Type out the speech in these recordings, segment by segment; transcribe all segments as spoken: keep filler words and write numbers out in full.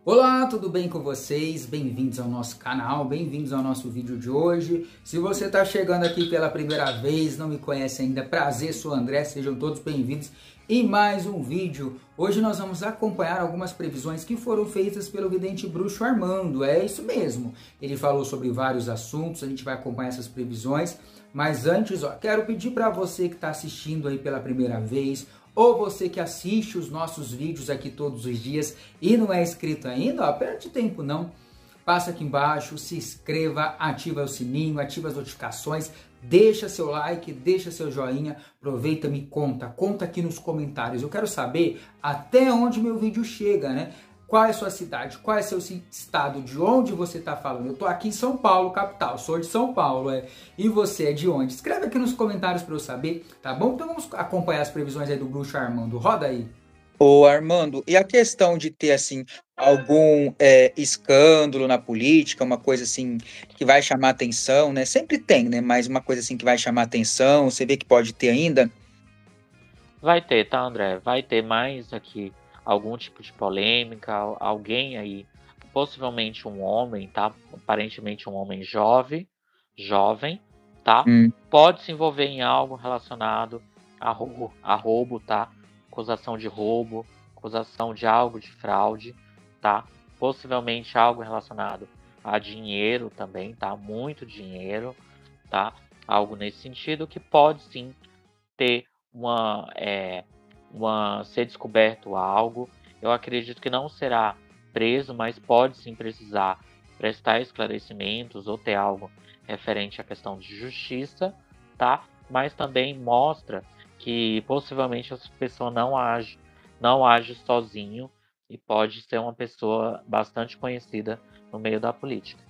Olá, tudo bem com vocês? Bem-vindos ao nosso canal, bem-vindos ao nosso vídeo de hoje. Se você está chegando aqui pela primeira vez, não me conhece ainda, prazer, sou o André, sejam todos bem-vindos em mais um vídeo. Hoje nós vamos acompanhar algumas previsões que foram feitas pelo vidente bruxo Armando, é isso mesmo. Ele falou sobre vários assuntos, a gente vai acompanhar essas previsões, mas antes, ó, quero pedir para você que está assistindo aí pela primeira vez, ou você que assiste os nossos vídeos aqui todos os dias e não é inscrito ainda, ó, perde tempo não. Passa aqui embaixo, se inscreva, ativa o sininho, ativa as notificações, deixa seu like, deixa seu joinha, aproveita, me conta, conta aqui nos comentários. Eu quero saber até onde meu vídeo chega, né? Qual é a sua cidade? Qual é seu estado? De onde você está falando? Eu estou aqui em São Paulo, capital. Sou de São Paulo, é. E você é de onde? Escreve aqui nos comentários para eu saber, tá bom? Então vamos acompanhar as previsões aí do bruxo Armando. Roda aí. Ô Armando, e a questão de ter assim algum é, escândalo na política, uma coisa assim que vai chamar atenção, né? Sempre tem, né? Mas uma coisa assim que vai chamar atenção, você vê que pode ter ainda? Vai ter, tá, André? Vai ter mais aqui algum tipo de polêmica, al- alguém aí, possivelmente um homem, tá? Aparentemente um homem jovem, jovem, tá? Hum, Pode se envolver em algo relacionado a roubo, a roubo, tá? Acusação de roubo, acusação de algo de fraude, tá? Possivelmente algo relacionado a dinheiro também, tá? Muito dinheiro, tá? Algo nesse sentido que pode sim ter uma, é, uma ser descoberto algo. Eu acredito que não será preso, mas pode sim precisar prestar esclarecimentos ou ter algo referente à questão de justiça, tá? Mas também mostra que possivelmente essa pessoa não age, não age sozinho e pode ser uma pessoa bastante conhecida no meio da política.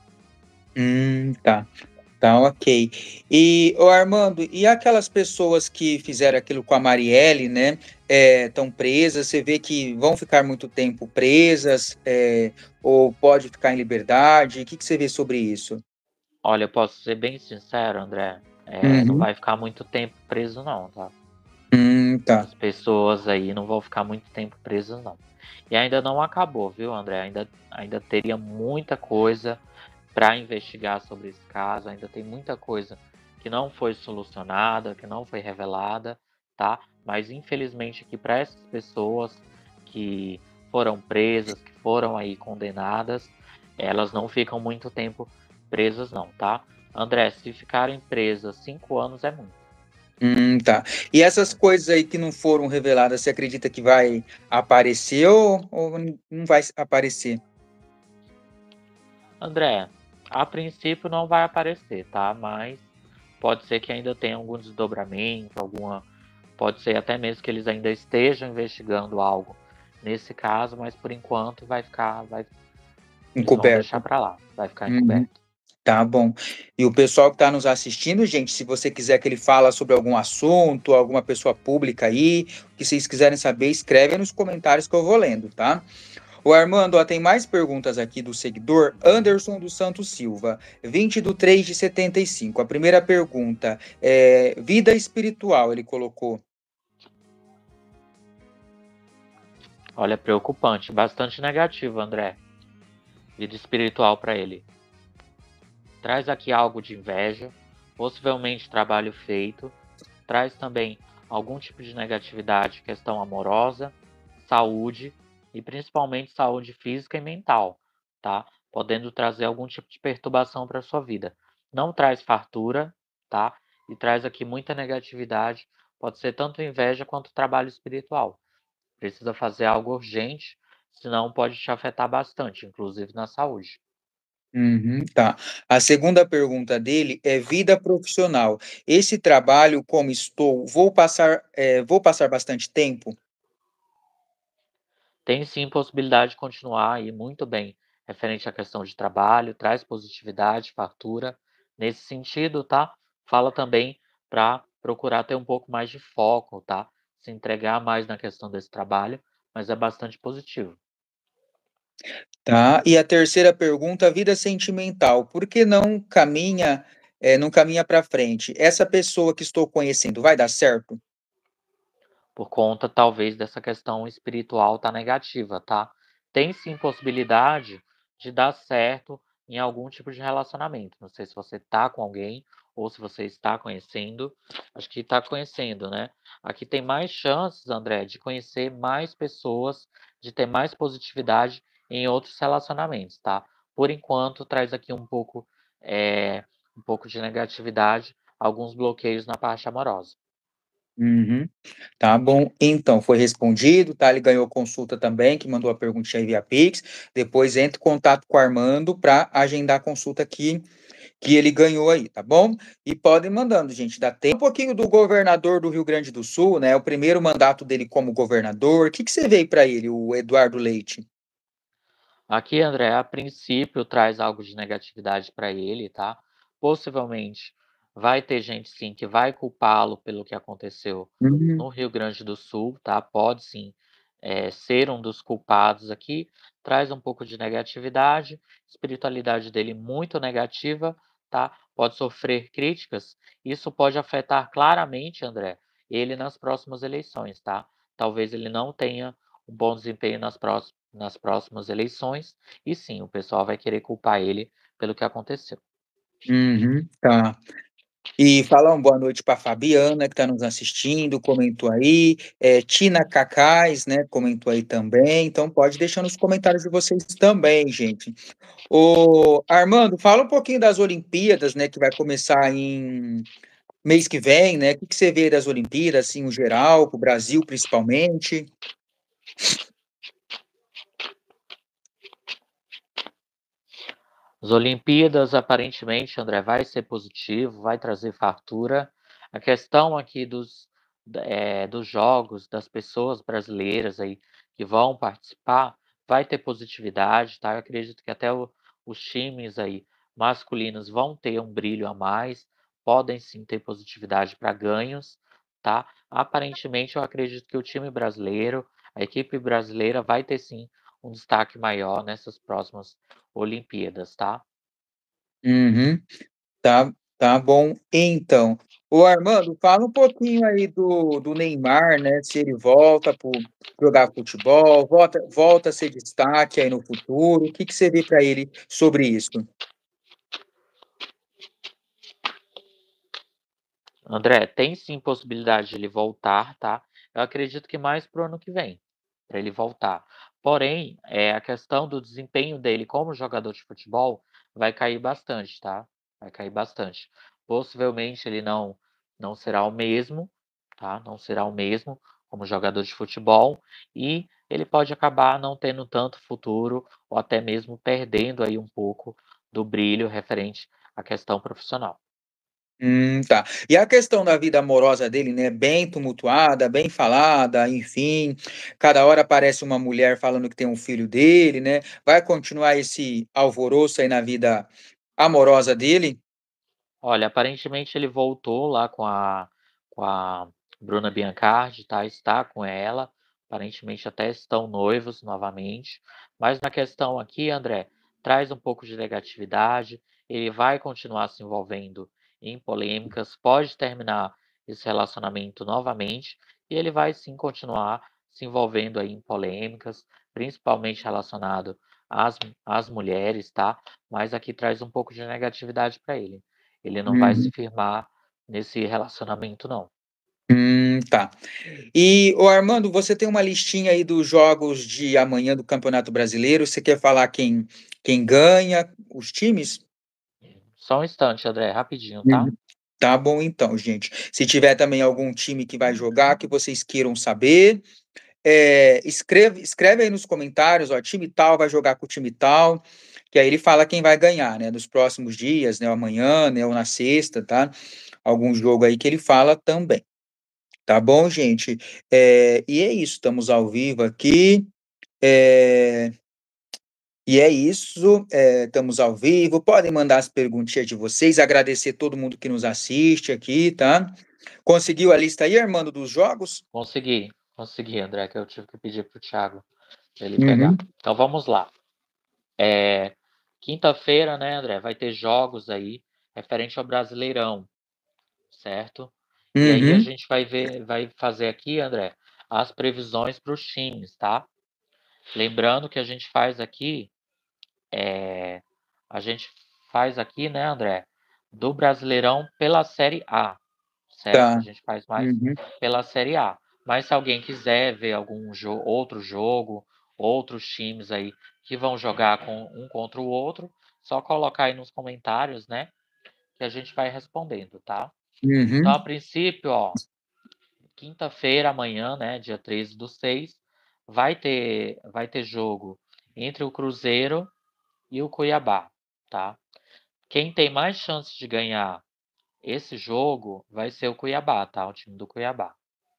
hum, tá. Tá, ok. E, ô Armando, e aquelas pessoas que fizeram aquilo com a Marielle, né? Estão presas, você vê que vão ficar muito tempo presas, é, ou pode ficar em liberdade? O que, que você vê sobre isso? Olha, eu posso ser bem sincero, André. É, não Uhum. vai ficar muito tempo preso, não, tá? Hum, tá. Essas pessoas aí não vão ficar muito tempo presas, não. E ainda não acabou, viu, André? Ainda, ainda teria muita coisa para investigar sobre esse caso. Ainda tem muita coisa que não foi solucionada, que não foi revelada, tá? Mas infelizmente aqui para essas pessoas que foram presas, que foram aí condenadas, elas não ficam muito tempo presas, não, tá? André, se ficarem presas cinco anos é muito. Hum, tá. E essas coisas aí que não foram reveladas, você acredita que vai aparecer ou, ou não vai aparecer? André, a princípio não vai aparecer, tá? Mas pode ser que ainda tenha algum desdobramento, alguma. Pode ser até mesmo que eles ainda estejam investigando algo nesse caso, mas por enquanto vai ficar. Vai... Eles vão deixar Encoberto. pra lá, vai ficar Uhum. encoberto. Tá bom. E o pessoal que está nos assistindo, gente, se você quiser que ele fala sobre algum assunto, alguma pessoa pública aí, o que vocês quiserem saber, escreve nos comentários que eu vou lendo, tá? O Armando, ó, tem mais perguntas aqui do seguidor Anderson dos Santos Silva, vinte do três de setenta e cinco. A primeira pergunta é vida espiritual, ele colocou. Olha, preocupante, bastante negativo, André. Vida espiritual para ele. Traz aqui algo de inveja, possivelmente trabalho feito. Traz também algum tipo de negatividade, questão amorosa, saúde e principalmente saúde física e mental, tá? Podendo trazer algum tipo de perturbação para sua vida. Não traz fartura, tá? E traz aqui muita negatividade, pode ser tanto inveja quanto trabalho espiritual. Precisa fazer algo urgente, senão pode te afetar bastante, inclusive na saúde. Uhum, tá. A segunda pergunta dele é vida profissional. Esse trabalho, como estou, vou passar, é, vou passar bastante tempo? Tem sim possibilidade de continuar aí muito bem referente à questão de trabalho, traz positividade, fartura. Nesse sentido, tá? Fala também para procurar ter um pouco mais de foco, tá? Se entregar mais na questão desse trabalho, mas é bastante positivo. Tá. E a terceira pergunta, vida sentimental. Por que não caminha, é, não caminha para frente? Essa pessoa que estou conhecendo vai dar certo? Por conta talvez dessa questão espiritual tá negativa, tá? tem sim possibilidade de dar certo em algum tipo de relacionamento. Não sei se você tá com alguém ou se você está conhecendo. Acho que está conhecendo, né? Aqui tem mais chances, André, de conhecer mais pessoas, de ter mais positividade em outros relacionamentos, tá? Por enquanto, traz aqui um pouco, é, um pouco de negatividade, alguns bloqueios na parte amorosa. Uhum. Tá bom, então foi respondido, tá? Ele ganhou consulta também, que mandou a perguntinha aí via Pix. Depois entre em contato com o Armando para agendar a consulta que, que ele ganhou aí, tá bom? E podem mandando, gente. Dá tempo um pouquinho do governador do Rio Grande do Sul, né? O primeiro mandato dele como governador. O que que você veio para ele, o Eduardo Leite? Aqui, André, a princípio traz algo de negatividade para ele, tá? Possivelmente vai ter gente sim que vai culpá-lo pelo que aconteceu Uhum. no Rio Grande do Sul, tá? Pode sim, é, ser um dos culpados aqui. Traz um pouco de negatividade, espiritualidade dele muito negativa, tá? Pode sofrer críticas. Isso pode afetar claramente, André, ele nas próximas eleições, tá? Talvez ele não tenha um bom desempenho nas próximas nas próximas eleições, e sim, o pessoal vai querer culpar ele pelo que aconteceu. Uhum, tá. E falar uma boa noite para Fabiana, que está nos assistindo, comentou aí. É, Tina Cacais, né, comentou aí também. Então pode deixar nos comentários de vocês também, gente. O Armando, fala um pouquinho das Olimpíadas, né, que vai começar em mês que vem, né? O que que você vê das Olimpíadas, assim, no geral, para o Brasil principalmente? As Olimpíadas, aparentemente, André, vai ser positivo, vai trazer fartura. A questão aqui dos, é, dos jogos, das pessoas brasileiras aí que vão participar, vai ter positividade, tá? Eu acredito que até o, os times aí masculinos vão ter um brilho a mais, podem sim ter positividade para ganhos, tá? Aparentemente, eu acredito que o time brasileiro, a equipe brasileira vai ter sim um destaque maior nessas próximas Olimpíadas, tá? Uhum, tá, tá bom. Então, o Armando, fala um pouquinho aí do, do Neymar, né? Se ele volta para jogar futebol, volta, volta a ser destaque aí no futuro. O que que você vê para ele sobre isso? André, tem sim possibilidade de ele voltar, tá? Eu acredito que mais pro ano que vem, para ele voltar. Porém, é, a questão do desempenho dele como jogador de futebol vai cair bastante, tá? Vai cair bastante. Possivelmente ele não não será o mesmo, tá? Não será o mesmo como jogador de futebol e ele pode acabar não tendo tanto futuro ou até mesmo perdendo aí um pouco do brilho referente à questão profissional. Hum, tá. E a questão da vida amorosa dele, né? Bem tumultuada, bem falada, enfim. Cada hora aparece uma mulher falando que tem um filho dele, né? Vai continuar esse alvoroço aí na vida amorosa dele? Olha, aparentemente ele voltou lá com a, com a Bruna Biancardi, tá? Está com ela. Aparentemente até estão noivos novamente. Mas na questão aqui, André, traz um pouco de negatividade. Ele vai continuar se envolvendo em polêmicas, pode terminar esse relacionamento novamente. E ele vai sim continuar se envolvendo aí em polêmicas, principalmente relacionado às, às mulheres, tá? Mas aqui traz um pouco de negatividade para ele. Ele não vai se Uhum. firmar nesse relacionamento, não. Hum, tá. E, o Armando, você tem uma listinha aí dos jogos de amanhã do Campeonato Brasileiro. Você quer falar quem, quem ganha, os times? Só um instante, André, rapidinho, tá? Uhum. Tá bom, então, gente. Se tiver também algum time que vai jogar, que vocês queiram saber, é, escreve, escreve aí nos comentários, ó, time tal vai jogar com o time tal, que aí ele fala quem vai ganhar, né, nos próximos dias, né, amanhã, né, ou na sexta, tá? Algum jogo aí que ele fala também. Tá bom, gente? É, e é isso, estamos ao vivo aqui. É, e é isso, é, estamos ao vivo. Podem mandar as perguntinhas de vocês, agradecer todo mundo que nos assiste aqui, tá? Conseguiu a lista aí, Armando, dos jogos? Consegui, consegui, André, que eu tive que pedir pro Thiago pra ele pegar. Uhum, Então vamos lá. É, quinta-feira, né, André, vai ter jogos aí referente ao Brasileirão, certo? E aí a uhum, gente vai ver, vai fazer aqui, André, as previsões para os times, tá? Lembrando que a gente faz aqui, é, a gente faz aqui, né, André, do Brasileirão pela Série A, certo? A Tá. gente faz mais Uhum. pela Série A. Mas se alguém quiser ver algum jo outro jogo, outros times aí que vão jogar com um contra o outro, só colocar aí nos comentários, né, que a gente vai respondendo, tá? Uhum. Então, a princípio, ó, quinta-feira, amanhã, né, dia treze do seis, vai ter, vai ter jogo entre o Cruzeiro e o Cuiabá, tá? Quem tem mais chances de ganhar esse jogo vai ser o Cuiabá, tá? O time do Cuiabá.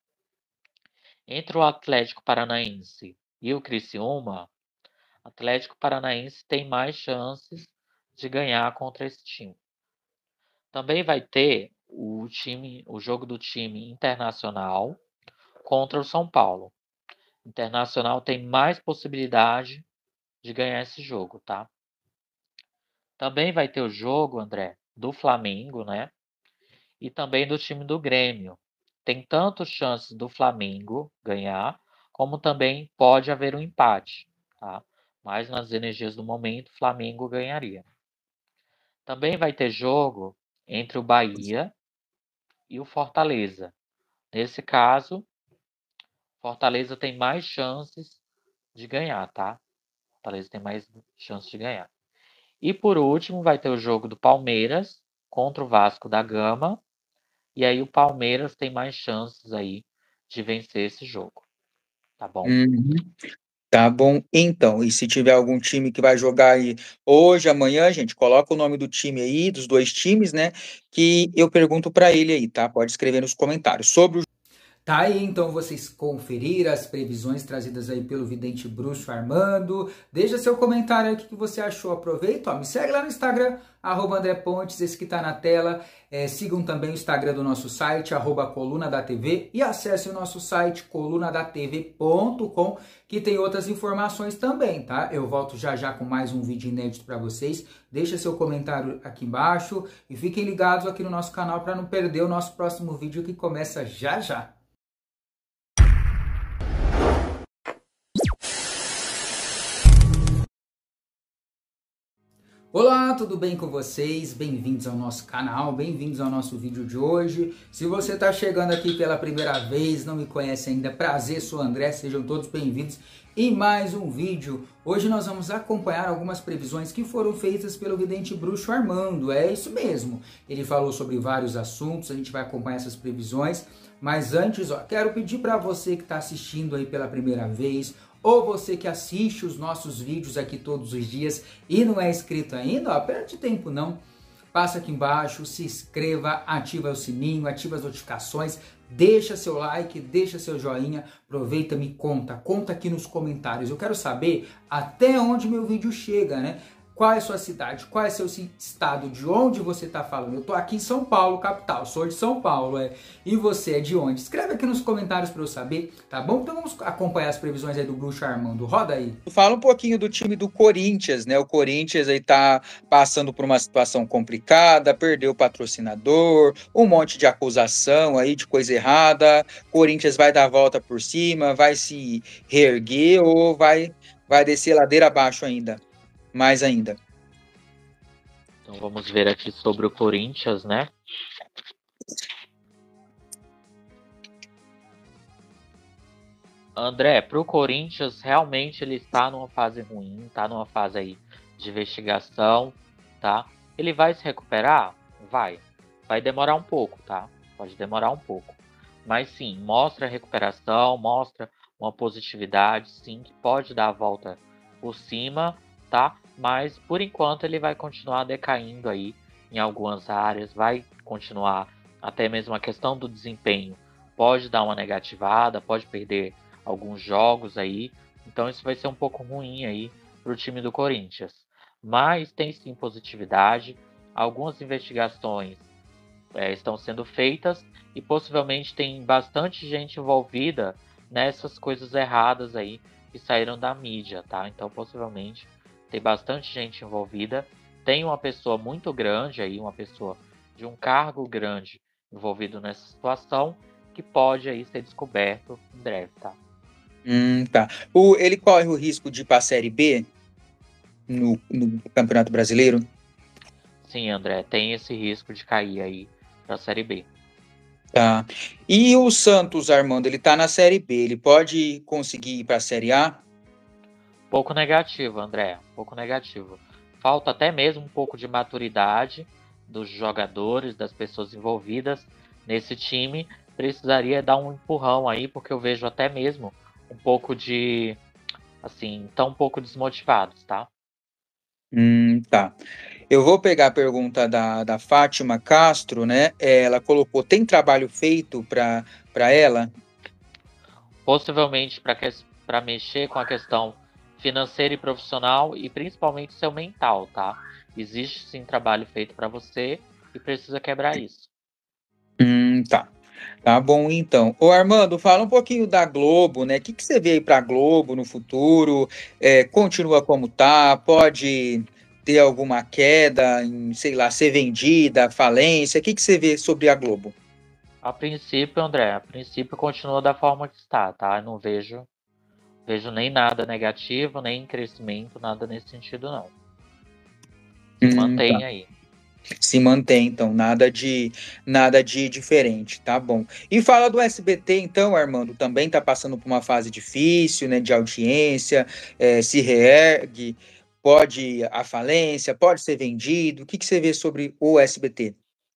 Entre o Atlético Paranaense e o Criciúma, o Atlético Paranaense tem mais chances de ganhar contra esse time. Também vai ter o time, o jogo do time Internacional contra o São Paulo. Internacional tem mais possibilidade de ganhar esse jogo, tá? Também vai ter o jogo, André, do Flamengo, né? E também do time do Grêmio. Tem tanto chances do Flamengo ganhar, como também pode haver um empate, tá? Mas nas energias do momento, o Flamengo ganharia. Também vai ter jogo entre o Bahia e o Fortaleza. Nesse caso, Fortaleza tem mais chances de ganhar, tá? Fortaleza tem mais chances de ganhar. E por último, vai ter o jogo do Palmeiras contra o Vasco da Gama. E aí o Palmeiras tem mais chances aí de vencer esse jogo, tá bom? Uhum. Tá bom, então, e se tiver algum time que vai jogar aí hoje, amanhã, gente, coloca o nome do time aí, dos dois times, né, que eu pergunto pra ele aí, tá? Pode escrever nos comentários. Sobre o Tá aí então vocês conferiram as previsões trazidas aí pelo vidente Bruxo Armando. Deixa seu comentário aí o que que você achou. Aproveita, ó, me segue lá no Instagram, arroba André Pontes, esse que tá na tela. É, sigam também o Instagram do nosso site, arroba Coluna da T V, e acesse o nosso site coluna da t v ponto com, que tem outras informações também, tá? Eu volto já já com mais um vídeo inédito para vocês. Deixa seu comentário aqui embaixo e fiquem ligados aqui no nosso canal para não perder o nosso próximo vídeo que começa já já. Olá, tudo bem com vocês? Bem-vindos ao nosso canal, bem-vindos ao nosso vídeo de hoje. Se você está chegando aqui pela primeira vez, não me conhece ainda, prazer, sou o André, sejam todos bem-vindos em mais um vídeo. Hoje nós vamos acompanhar algumas previsões que foram feitas pelo vidente Bruxo Armando, é isso mesmo. Ele falou sobre vários assuntos, a gente vai acompanhar essas previsões, mas antes, ó, quero pedir para você que está assistindo aí pela primeira vez, ou você que assiste os nossos vídeos aqui todos os dias e não é inscrito ainda, ó, perde tempo não. Passa aqui embaixo, se inscreva, ativa o sininho, ativa as notificações, deixa seu like, deixa seu joinha, aproveita, me conta, conta aqui nos comentários. Eu quero saber até onde meu vídeo chega, né? Qual é a sua cidade? Qual é seu estado? De onde você está falando? Eu estou aqui em São Paulo, capital. Sou de São Paulo, é. E você é de onde? Escreve aqui nos comentários para eu saber, tá bom? Então vamos acompanhar as previsões aí do Bruxo Armando. Roda aí. Fala um pouquinho do time do Corinthians, né? O Corinthians aí tá passando por uma situação complicada, perdeu o patrocinador, um monte de acusação aí de coisa errada. Corinthians vai dar a volta por cima, vai se reerguer ou vai vai descer ladeira abaixo ainda? Mais ainda. Então vamos ver aqui sobre o Corinthians, né? André, para o Corinthians, realmente ele está numa fase ruim, está numa fase aí de investigação, tá? Ele vai se recuperar? Vai. Vai demorar um pouco, tá? Pode demorar um pouco. Mas sim, mostra recuperação, mostra uma positividade, sim, que pode dar a volta por cima, tá? Mas por enquanto ele vai continuar decaindo aí em algumas áreas, vai continuar até mesmo a questão do desempenho. Pode dar uma negativada, pode perder alguns jogos aí, então isso vai ser um pouco ruim aí para o time do Corinthians. Mas tem sim positividade, algumas investigações é, estão sendo feitas e possivelmente tem bastante gente envolvida nessas coisas erradas aí que saíram da mídia, tá? Então possivelmente tem bastante gente envolvida, tem uma pessoa muito grande aí, uma pessoa de um cargo grande envolvido nessa situação que pode aí ser descoberto em breve, tá? Hum, tá. O, ele corre o risco de ir para a Série B no, no Campeonato Brasileiro? Sim, André, tem esse risco de cair aí para a Série B. Tá. E o Santos, Armando, ele tá na Série B, ele pode conseguir ir para a Série A? Pouco negativo, André, pouco negativo. Falta até mesmo um pouco de maturidade dos jogadores, das pessoas envolvidas nesse time. Precisaria dar um empurrão aí, porque eu vejo até mesmo um pouco de, assim, tão um pouco desmotivados, tá? Hum, tá. Eu vou pegar a pergunta da, da Fátima Castro, né? Ela colocou: tem trabalho feito para para ela? Possivelmente para mexer com a questão financeira e profissional e principalmente seu mental, tá? Existe sim trabalho feito para você e precisa quebrar isso. Hum, tá. Tá bom, então. Ô, Armando, fala um pouquinho da Globo, né? O que, que você vê aí para a Globo no futuro? É, continua como tá? Pode ter alguma queda em, sei lá, ser vendida, falência? O que, que você vê sobre a Globo? A princípio, André, a princípio continua da forma que está, tá? Eu não vejo, vejo nem nada negativo, nem crescimento, nada nesse sentido, não. Se Hum, tá. mantém aí. Se mantém, então, nada de nada de diferente, tá bom. E fala do S B T, então, Armando, também tá passando por uma fase difícil, né, de audiência, é, se reergue, pode ir à falência, pode ser vendido. O que que você vê sobre o S B T?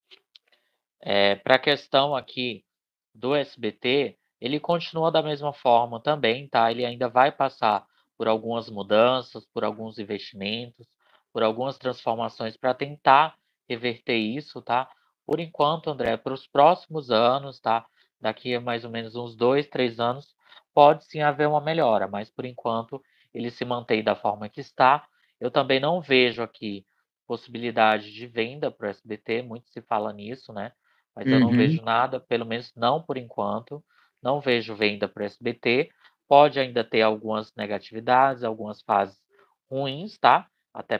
É, para a questão aqui do S B T, ele continua da mesma forma também, tá? Ele ainda vai passar por algumas mudanças, por alguns investimentos, por algumas transformações para tentar reverter isso, tá? Por enquanto, André, para os próximos anos, tá? Daqui a mais ou menos uns dois, três anos, pode sim haver uma melhora, mas por enquanto ele se mantém da forma que está. Eu também não vejo aqui possibilidade de venda para o S B T, muito se fala nisso, né? Mas eu não Uhum. vejo nada, pelo menos não por enquanto. Não vejo venda para o S B T. Pode ainda ter algumas negatividades, algumas fases ruins, tá? Até,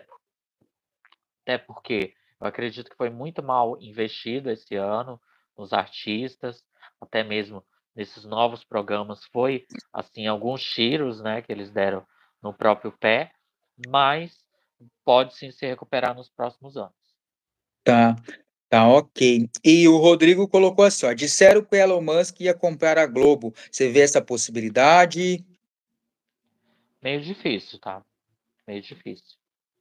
até porque eu acredito que foi muito mal investido esse ano nos artistas, até mesmo nesses novos programas. Foi, assim, alguns tiros, né, que eles deram no próprio pé, mas pode sim se recuperar nos próximos anos. Tá, tá ok. E o Rodrigo colocou assim, ó, disseram que o Elon Musk ia comprar a Globo. Você vê essa possibilidade? Meio difícil, tá? Meio difícil.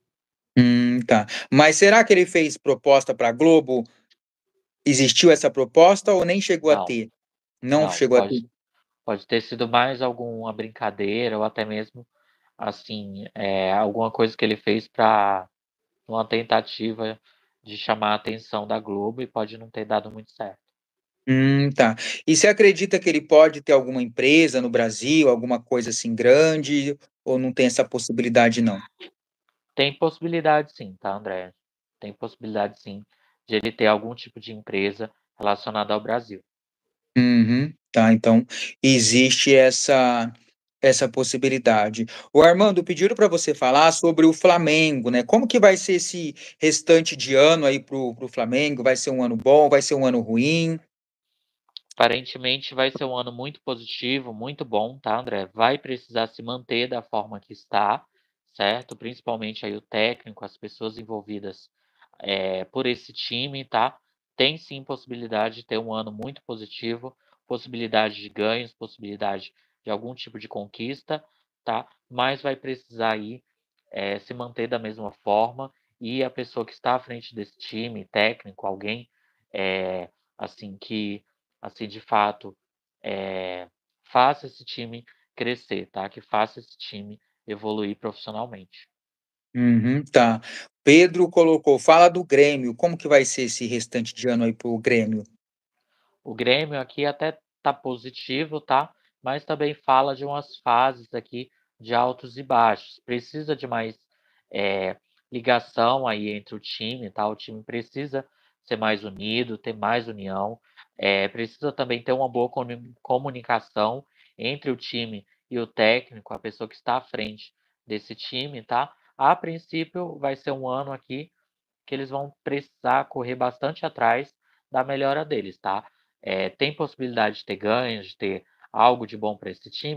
Hum, tá. Mas será que ele fez proposta para a Globo? Existiu essa proposta ou nem chegou a Não, ter? Não não, chegou a ter. pode, pode ter sido mais alguma brincadeira ou até mesmo, assim, é, alguma coisa que ele fez para uma tentativa de chamar a atenção da Globo e pode não ter dado muito certo. Hum, tá. E você acredita que ele pode ter alguma empresa no Brasil, alguma coisa assim grande, ou não tem essa possibilidade, não? Tem possibilidade sim, tá, André? Tem possibilidade sim de ele ter algum tipo de empresa relacionada ao Brasil. Uhum, tá, então existe essa essa possibilidade. O Armando, pediram para você falar sobre o Flamengo, né? Como que vai ser esse restante de ano aí pro, pro Flamengo? Vai ser um ano bom? Vai ser um ano ruim? Aparentemente vai ser um ano muito positivo, muito bom, tá, André? Vai precisar se manter da forma que está, certo? Principalmente aí o técnico, as pessoas envolvidas é, por esse time, tá? Tem sim possibilidade de ter um ano muito positivo, possibilidade de ganhos, possibilidade de algum tipo de conquista, tá? Mas vai precisar aí é, se manter da mesma forma e a pessoa que está à frente desse time, técnico, alguém é, assim que assim de fato é, faça esse time crescer, tá? Que faça esse time evoluir profissionalmente. Uhum, tá. Pedro colocou, fala do Grêmio. Como que vai ser esse restante de ano aí pro Grêmio? O Grêmio aqui até tá positivo, tá? Mas também fala de umas fases aqui de altos e baixos. Precisa de mais é, ligação aí entre o time, tá? O time precisa ser mais unido, ter mais união. É, precisa também ter uma boa comunicação entre o time e o técnico, a pessoa que está à frente desse time, tá? A princípio, vai ser um ano aqui que eles vão precisar correr bastante atrás da melhora deles, tá? É, tem possibilidade de ter ganhos, de ter algo de bom para esse time?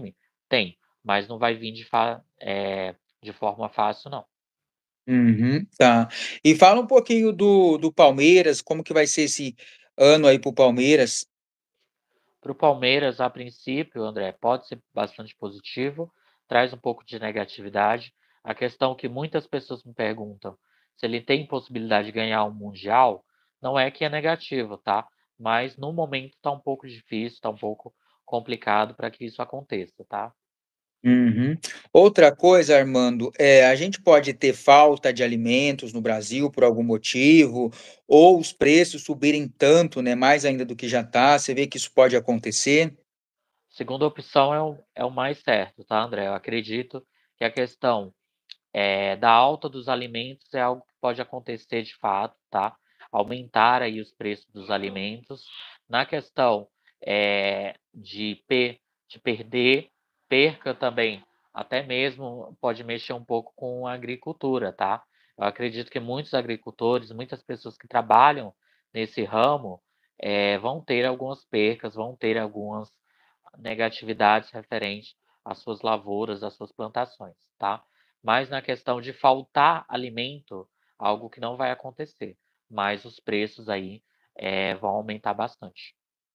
Tem, mas não vai vir de, fa é, de forma fácil, não. Uhum, tá. E fala um pouquinho do, do Palmeiras, como que vai ser esse ano aí pro Palmeiras? Para o Palmeiras, a princípio, André, pode ser bastante positivo, traz um pouco de negatividade. A questão que muitas pessoas me perguntam se ele tem possibilidade de ganhar um Mundial, não é que é negativo, tá? Mas no momento está um pouco difícil, está um pouco complicado para que isso aconteça, tá? Uhum. Outra coisa, Armando, é, a gente pode ter falta de alimentos no Brasil por algum motivo, ou os preços subirem tanto, né, mais ainda do que já está. Você vê que isso pode acontecer? Segunda opção é o, é o mais certo, tá, André? Eu acredito que a questão é, da alta dos alimentos é algo que pode acontecer de fato, tá? Aumentar aí os preços dos alimentos. Na questão é, de, per de perder, perca também, até mesmo pode mexer um pouco com a agricultura, tá? Eu acredito que muitos agricultores, muitas pessoas que trabalham nesse ramo, é, vão ter algumas percas, vão ter algumas negatividades referentes às suas lavouras, às suas plantações, tá? Mas na questão de faltar alimento, algo que não vai acontecer, mas os preços aí é, vão aumentar bastante.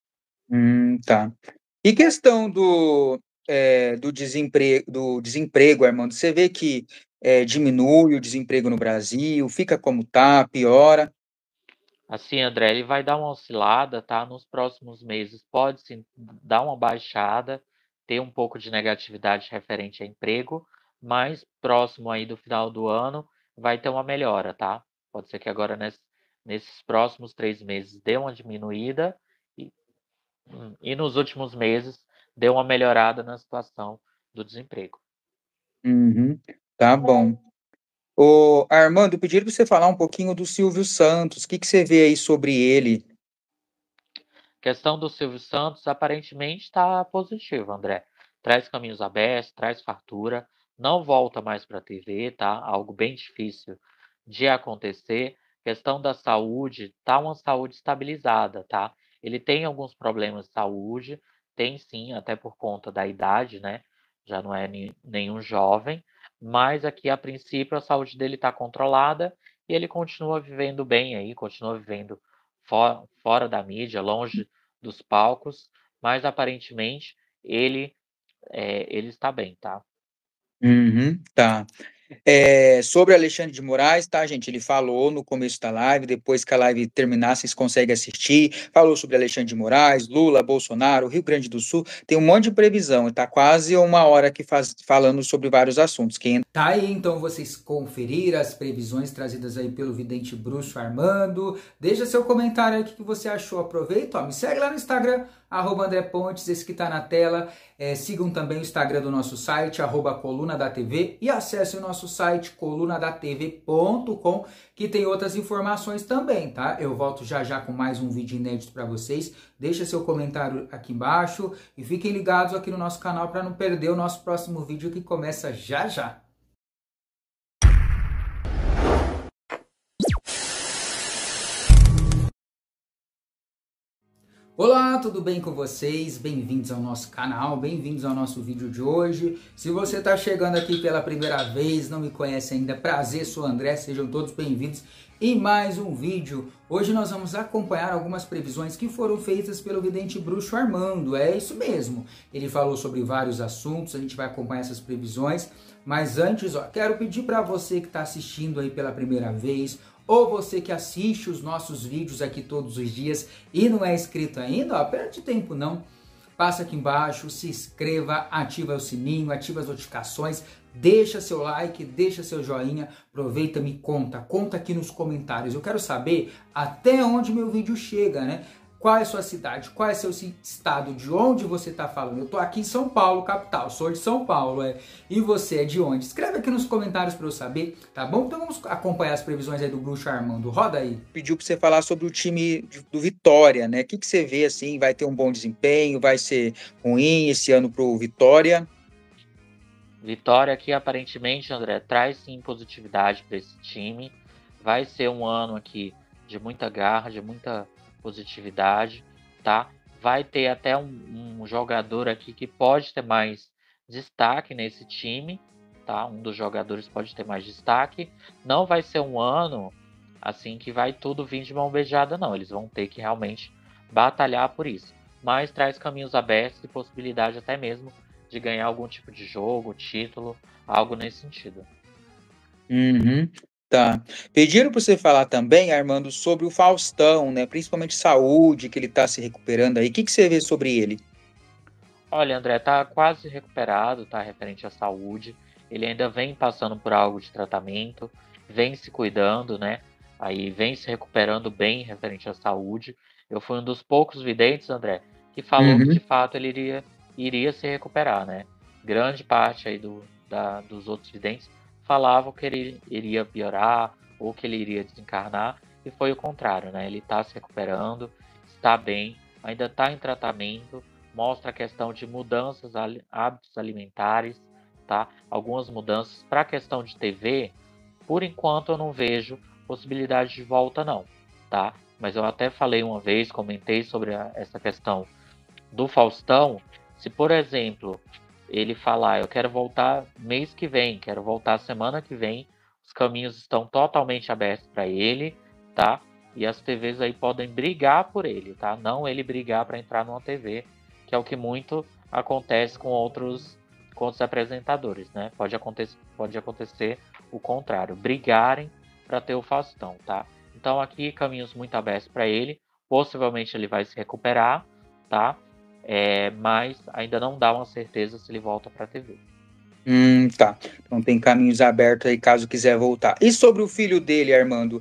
Hum, tá. E questão do, é, do desemprego, do desemprego, Armando, você vê que é, diminui o desemprego no Brasil, fica como tá, piora? Assim, André, ele vai dar uma oscilada, tá? Nos próximos meses pode sim dar uma baixada, ter um pouco de negatividade referente a emprego, mas próximo aí do final do ano vai ter uma melhora, tá? Pode ser que agora nesse- nesses próximos três meses dê uma diminuída e, hum, e nos últimos meses dê uma melhorada na situação do desemprego. Uhum, tá bom. Ô, Armando, pediram para você falar um pouquinho do Silvio Santos. O que que você vê aí sobre ele? Questão do Silvio Santos aparentemente está positiva, André. Traz caminhos abertos, traz fartura, não volta mais para a T V, tá? Algo bem difícil de acontecer. Questão da saúde, tá uma saúde estabilizada, tá? Ele tem alguns problemas de saúde, tem sim, até por conta da idade, né? Já não é ni- nenhum jovem, mas aqui a princípio a saúde dele está controlada e ele continua vivendo bem aí, continua vivendo fora, fora da mídia, longe dos palcos, mas aparentemente ele, é, ele está bem, tá? Uhum, tá. É, sobre Alexandre de Moraes, tá, gente? Ele falou no começo da live, depois que a live terminar, vocês conseguem assistir. Falou sobre Alexandre de Moraes, Lula, Bolsonaro, Rio Grande do Sul. Tem um monte de previsão, e tá quase uma hora aqui faz, falando sobre vários assuntos. Quem Tá aí então vocês conferiram as previsões trazidas aí pelo vidente Bruxo Armando. Deixa seu comentário aí o que você achou. Aproveita, ó, me segue lá no Instagram, arroba André Pontes, esse que tá na tela. É, sigam também o Instagram do nosso site, arroba Coluna da T V, e acesse o nosso site coluna da t v ponto com, que tem outras informações também, tá? Eu volto já já com mais um vídeo inédito para vocês. Deixa seu comentário aqui embaixo e fiquem ligados aqui no nosso canal para não perder o nosso próximo vídeo que começa já já. Olá, tudo bem com vocês? Bem-vindos ao nosso canal, bem-vindos ao nosso vídeo de hoje. Se você está chegando aqui pela primeira vez, não me conhece ainda, prazer, sou o André, sejam todos bem-vindos em mais um vídeo. Hoje nós vamos acompanhar algumas previsões que foram feitas pelo vidente Bruxo Armando, é isso mesmo. Ele falou sobre vários assuntos, a gente vai acompanhar essas previsões, mas antes, ó, quero pedir para você que está assistindo aí pela primeira vez, ou você que assiste os nossos vídeos aqui todos os dias e não é inscrito ainda, ó, perde tempo não. Passa aqui embaixo, se inscreva, ativa o sininho, ativa as notificações, deixa seu like, deixa seu joinha, aproveita, me conta, conta aqui nos comentários. Eu quero saber até onde meu vídeo chega, né? Qual é a sua cidade? Qual é seu estado? De onde você está falando? Eu estou aqui em São Paulo, capital. Sou de São Paulo, é. E você é de onde? Escreve aqui nos comentários para eu saber, tá bom? Então vamos acompanhar as previsões aí do Bruxo Armando. Roda aí. pediu para você falar sobre o time de- do Vitória, né? O que que você vê assim? Vai ter um bom desempenho? Vai ser ruim esse ano pro Vitória? Vitória aqui aparentemente, André, traz sim positividade para esse time. Vai ser um ano aqui de muita garra, de muita positividade, tá? Vai ter até um, um jogador aqui que pode ter mais destaque nesse time, tá? Um dos jogadores pode ter mais destaque. Não vai ser um ano assim que vai tudo vir de mão beijada, não. Eles vão ter que realmente batalhar por isso. Mas traz caminhos abertos e possibilidade até mesmo de ganhar algum tipo de jogo, título, algo nesse sentido. Uhum, tá. Pediram para você falar também, Armando, sobre o Faustão, né? Principalmente saúde, que ele tá se recuperando aí. O que que você vê sobre ele? Olha, André, tá quase recuperado, tá? Referente à saúde. Ele ainda vem passando por algo de tratamento, vem se cuidando, né? Aí vem se recuperando bem referente à saúde. Eu fui um dos poucos videntes, André, que falou que de Uhum. fato ele iria, iria se recuperar, né? Grande parte aí do, da, dos outros videntes falavam que ele iria piorar ou que ele iria desencarnar, e foi o contrário, né? Ele está se recuperando, está bem, ainda está em tratamento, mostra a questão de mudanças hábitos alimentares, tá? Algumas mudanças para a questão de T V, por enquanto eu não vejo possibilidade de volta não, tá? Mas eu até falei uma vez, comentei sobre a, essa questão do Faustão. Se, por exemplo, ele falar, eu quero voltar mês que vem, quero voltar semana que vem, os caminhos estão totalmente abertos para ele, tá? E as T Vs aí podem brigar por ele, tá? Não ele brigar para entrar numa T V, que é o que muito acontece com outros, com outros apresentadores, né? Pode acontecer, pode acontecer o contrário, brigarem para ter o Faustão, tá? Então aqui caminhos muito abertos para ele, possivelmente ele vai se recuperar, tá? É, mas ainda não dá uma certeza se ele volta para a T V. Hum, tá. Então tem caminhos abertos aí caso quiser voltar. E sobre o filho dele, Armando?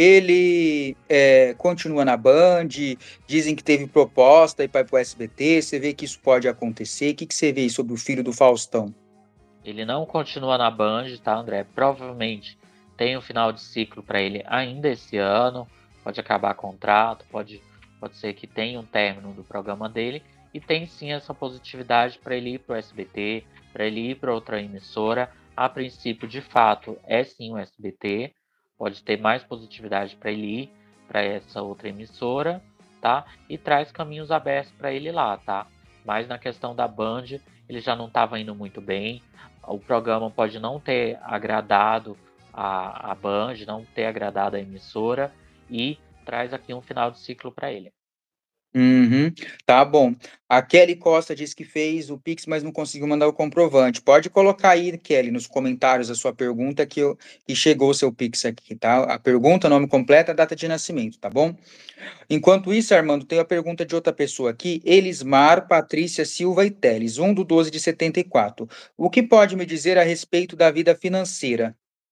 Ele é, continua na Band? Dizem que teve proposta e vai pro S B T. Você vê que isso pode acontecer? O que, que você vê aí sobre o filho do Faustão? Ele não continua na Band, tá, André? Provavelmente tem um final de ciclo para ele ainda esse ano. Pode acabar contrato, pode, pode ser que tenha um término do programa dele. E tem sim essa positividade para ele ir para o S B T, para ele ir para outra emissora. A princípio, de fato, é sim o S B T. Pode ter mais positividade para ele ir para essa outra emissora, tá? E traz caminhos abertos para ele lá, tá? Mas na questão da Band, ele já não estava indo muito bem. O programa pode não ter agradado a, a Band, não ter agradado a emissora, e traz aqui um final de ciclo para ele. Uhum, tá bom. A Kelly Costa disse que fez o Pix, mas não conseguiu mandar o comprovante. Pode colocar aí, Kelly, nos comentários a sua pergunta que, eu, que chegou o seu Pix aqui, tá? A pergunta, nome completo, a data de nascimento, tá bom? Enquanto isso, Armando, tem a pergunta de outra pessoa aqui, Elismar Patrícia Silva e Teles, um do doze de setenta e quatro. O que pode me dizer a respeito da vida financeira?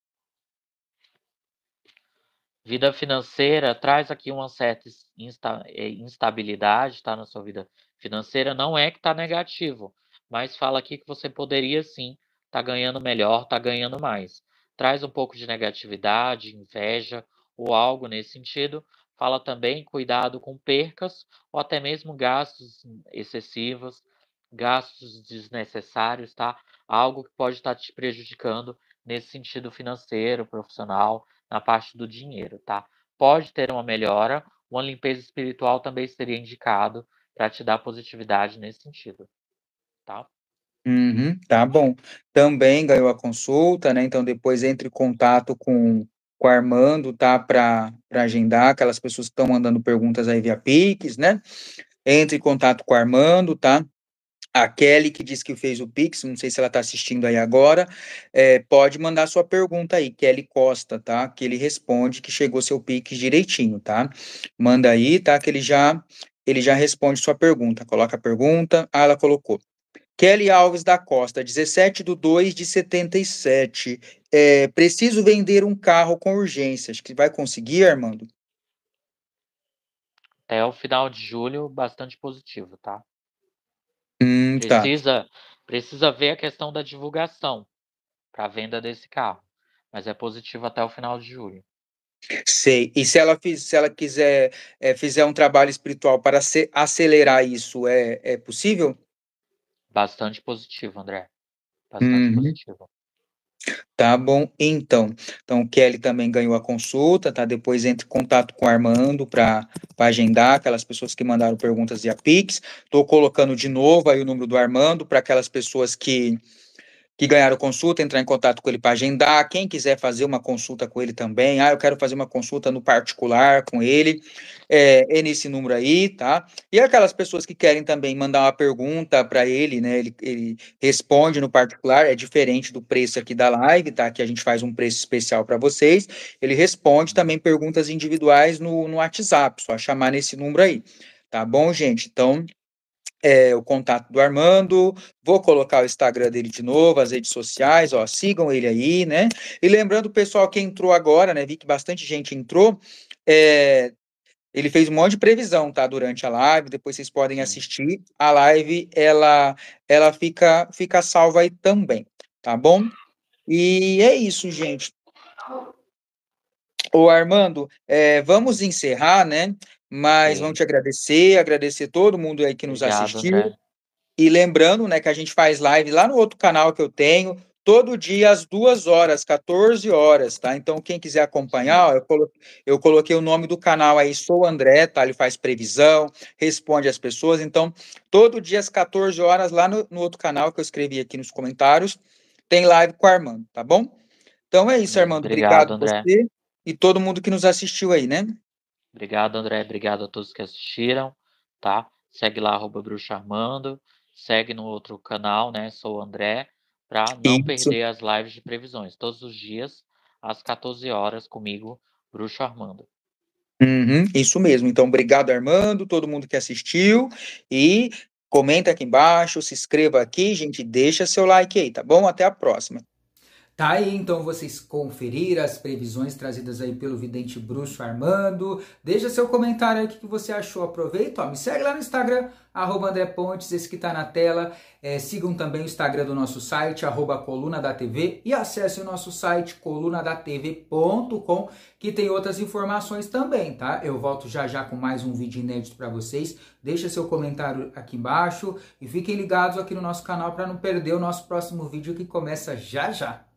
Vida financeira traz aqui uma certa insta instabilidade, tá, na sua vida financeira. Não é que está negativo, mas fala aqui que você poderia sim estar tá ganhando melhor, tá ganhando mais. Traz um pouco de negatividade, inveja ou algo nesse sentido. Fala também cuidado com percas ou até mesmo gastos excessivos, gastos desnecessários, tá? Algo que pode estar tá te prejudicando nesse sentido financeiro, profissional, na parte do dinheiro, tá? Pode ter uma melhora, uma limpeza espiritual também seria indicado para te dar positividade nesse sentido, tá? Uhum, tá bom. Também ganhou a consulta, né? Então depois entre em contato com, com o Armando, tá? Para agendar aquelas pessoas que estão mandando perguntas aí via Pix, né? Entre em contato com o Armando, tá? A Kelly, que disse que fez o Pix, não sei se ela está assistindo aí agora, é, pode mandar sua pergunta aí, Kelly Costa, tá? Que ele responde que chegou seu Pix direitinho, tá? Manda aí, tá? Que ele já, ele já responde sua pergunta. Coloca a pergunta. Ah, ela colocou. Kelly Alves da Costa, dezessete de dois de setenta e sete. É, preciso vender um carro com urgência. Acho que vai conseguir, Armando? Até o final de julho, bastante positivo, tá? Hum, tá. Precisa, precisa ver a questão da divulgação para a venda desse carro, mas é positivo até o final de julho. Sei. E se ela, fiz, se ela quiser, é, fizer um trabalho espiritual para se, acelerar isso, é, é possível? Bastante positivo, André. Bastante Uhum. positivo. Tá bom, então. Então, o Kelly também ganhou a consulta, tá? Depois entre em contato com o Armando para agendar aquelas pessoas que mandaram perguntas via Pix. Tô colocando de novo aí o número do Armando para aquelas pessoas que que ganharam consulta, entrar em contato com ele para agendar. Quem quiser fazer uma consulta com ele também, ah, eu quero fazer uma consulta no particular com ele, é, é nesse número aí, tá? E aquelas pessoas que querem também mandar uma pergunta para ele, né? Ele, ele responde no particular, é diferente do preço aqui da live, tá? Que a gente faz um preço especial para vocês. Ele responde também perguntas individuais no, no WhatsApp, só chamar nesse número aí. Tá bom, gente? Então, é, o contato do Armando, vou colocar o Instagram dele de novo, as redes sociais, ó, sigam ele aí, né? E lembrando o pessoal que entrou agora, né? Vi que bastante gente entrou, é, ele fez um monte de previsão, tá? Durante a live, depois vocês podem assistir. A live, ela, ela fica, fica salva aí também, tá bom? E é isso, gente. Ô, Armando, é, vamos encerrar, né? Mas vamos Ok. te agradecer, agradecer todo mundo aí que nos Obrigado, assistiu. André. E lembrando, né, que a gente faz live lá no outro canal que eu tenho, todo dia às duas horas, quatorze horas, tá? Então, quem quiser Isso acompanhar, ó, mesmo. eu, colo eu coloquei o nome do canal aí, sou o André, tá? Ele faz previsão, responde as pessoas. Então, todo dia às quatorze horas, lá no, no outro canal que eu escrevi aqui nos comentários, tem live com o Armando, tá bom? Então é Isso isso, mesmo. Armando. Obrigado Obrigado, André. você e todo mundo que nos assistiu aí, né? Obrigado, André. Obrigado a todos que assistiram, tá? Segue lá, arroba Bruxo Armando. Segue no outro canal, né? Sou o André, para não Isso. perder as lives de previsões. Todos os dias, às quatorze horas, comigo, Bruxo Armando. Uhum, isso mesmo. Então, obrigado, Armando, todo mundo que assistiu. E comenta aqui embaixo, se inscreva aqui, gente, deixa seu like aí, tá bom? Até a próxima. Tá aí, então vocês conferiram as previsões trazidas aí pelo vidente Bruxo Armando. Deixa seu comentário aí o que você achou. Aproveita, ó, me segue lá no Instagram, arroba André Pontes, esse que tá na tela. É, sigam também o Instagram do nosso site, arroba Coluna da T V, e acessem o nosso site, coluna da T V ponto com, que tem outras informações também, tá? Eu volto já já com mais um vídeo inédito para vocês. Deixa seu comentário aqui embaixo e fiquem ligados aqui no nosso canal para não perder o nosso próximo vídeo que começa já já.